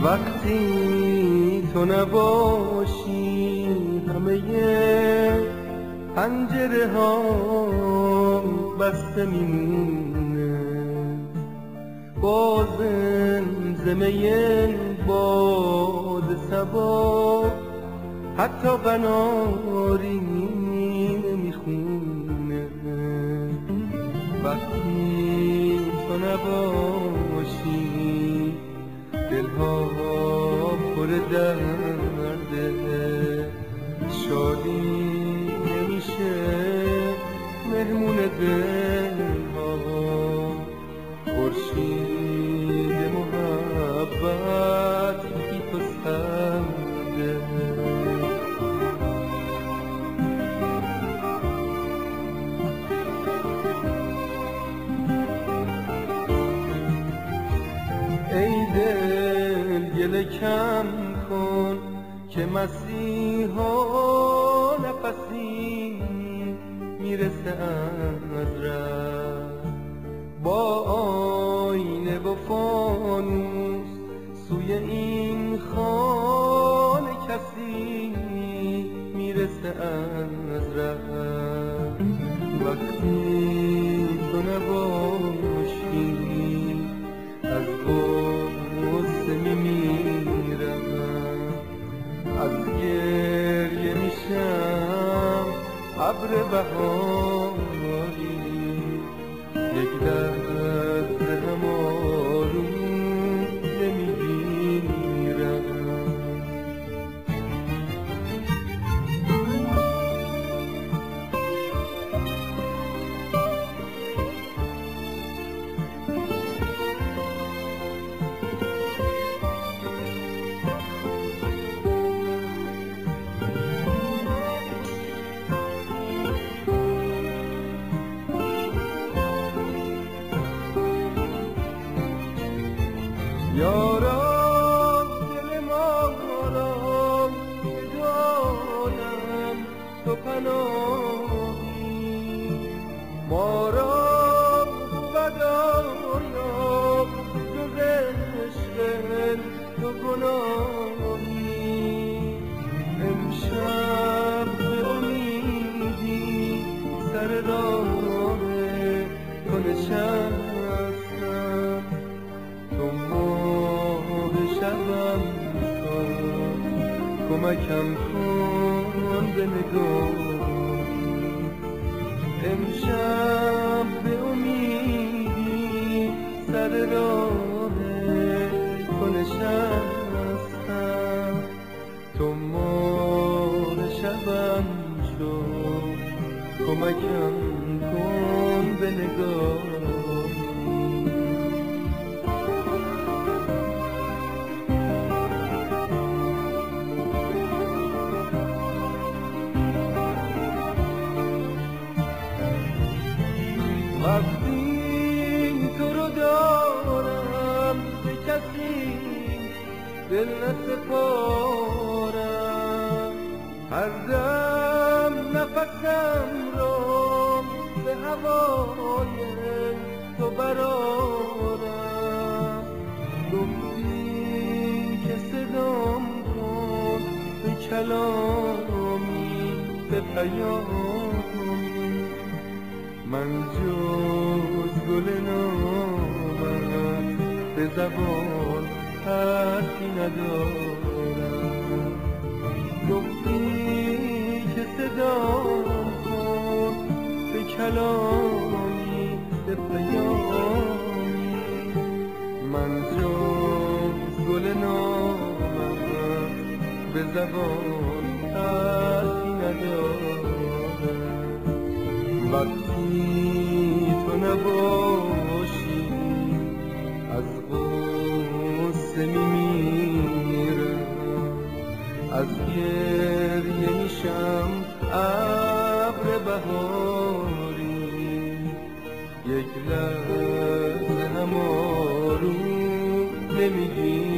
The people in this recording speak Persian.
وقتی تو نباشی همه پنجره ها بسته میمونه، با زمزمه باد صبا حتی قناری نمیخونه. وقتی تو نباشی دلها پر درده، شادی نمیشه مهمون دلها، خورشید محبت بی تو سرده. ای دل گله کم کن که مسیحا نفسی میرسه از ره، با آینه و فانوس سوی این خانه کسی میرسه از ره. وقتی تو نباشی از غصه میمیرم، از گریه میشم ابر بهاری، یک لحظه هم آروم نمیگیرم. یاران دل ما را بدانم تو پناهی، ما را بدایا جز عشق تو گناهی. امشب به امیدی سر راه تو نشستم، تو ماه شبم کن کمکم کن به نگاهی. امشب به امیدی سر راه تو نشستم، تو ماه شبم شد کمکم کن به نگاهی. وقتی تو رو دارم به کسی دل نسپارم، هر دم نفسم رو به هوای تو برارم. گفتی که صدام کن به کلامی به پیامی، من جز گل نامت به زبان حرفی ندارم. گفتی که صدام کن به کلامی به پیامی، من جز گل نامت به زبان حرفی ندارم. وقتی تو نباشی از غصه میمیرم، از گریه میشم ابر بهاری، یک لحظه هم آروم نمیگیرم.